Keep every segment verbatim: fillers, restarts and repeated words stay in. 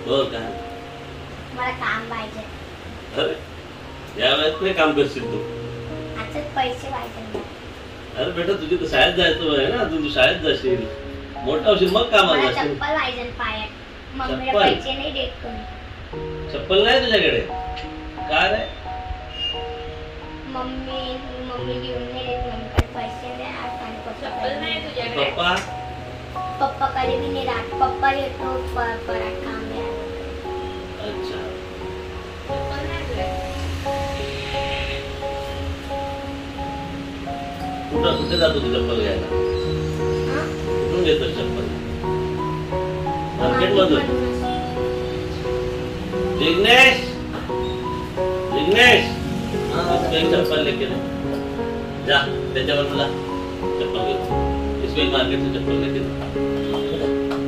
हो का? मला काम पाहिजे. अरे या वेळेस काय काम करशील तू? आता पैसे पाहिजे मला. अरे बेटा तुझी तर शाळेत जायचं आहे ना, तू शाळेत जाशील, मोठा होशील मग कामाला मला जाशील. चप्पल पाहिजे पायात. मम्मीला चप्पल? पैसे नाही देत कोणी. चप्पल नाही तुझ्याकडे? का रे? मम्मी मम्मी घेऊन नाही देत. मम्मीकडे पैसे नाही राहत आणि चप्पल नाही तुझ्याकडे. पप्पा पप्पा कडे भी नाही राहत. पप्पा येतो प- परत काम द्यायला. अच्छा चप्पल नाही तुझ्याकडे. कुठं कुठे जातो तू चप्पल घ्यायला? हा? कुठून घेतो चप्पल? मार्केट मधून? जिग्नेश जिग्नेश एक चप्पल लेके दे जा, त्याच्यावर तुला चप्पल घेतो. इसमें मार्केट से चप्पल लेके दे.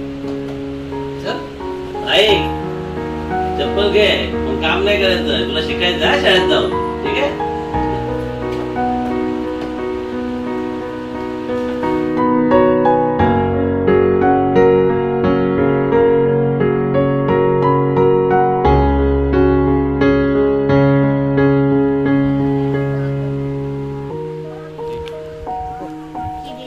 चल आई चप्पल घे. मग काम नाही करायचं, तुला शिकायचं आहे शाळेत जाऊन. ठीक आहे. किती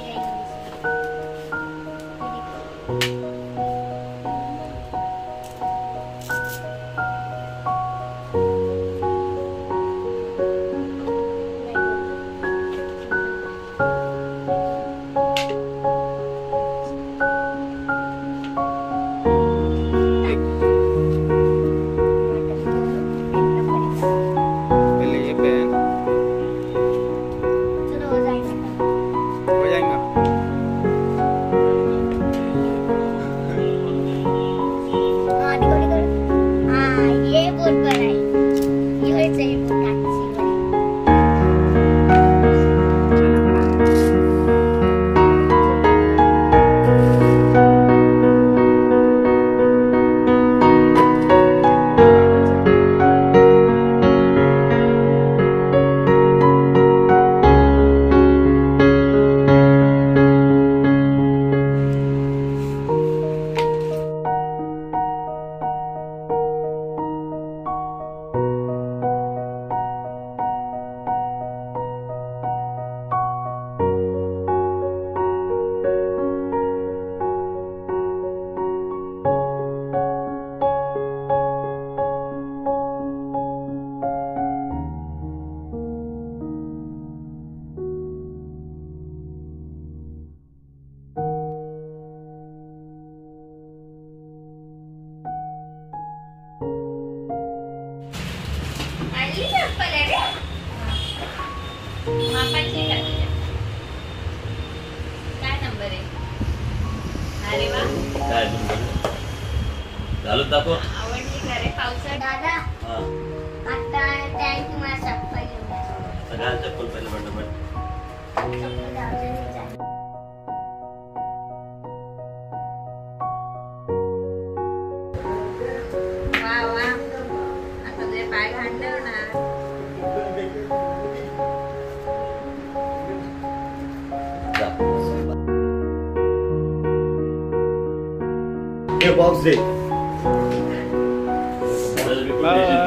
पहले ये पहन, चलो हो जाएगा. हो जाएगा. हाँ देखो देखो. हाँ ये बहुत बड़ा है. ये चाहिए बहुत अच्छी बड़ी. आणली चप्पल आहे रे. मापाची आहे का तुझ्या? काय नंबर आहे? अरे वा, काय तुमचं घालून दाखव. आवडली का रे पावसाळ्यात? दादा हा आता टाइम तुम्हाला चप्पल घेऊन द्या. घाल चप्पल पहिलं पटपट. चप्पल जाऊ दे. वा वा, आता तुझे पाय घाणले होणार. जा. ये बॉक्स दे. मला reputation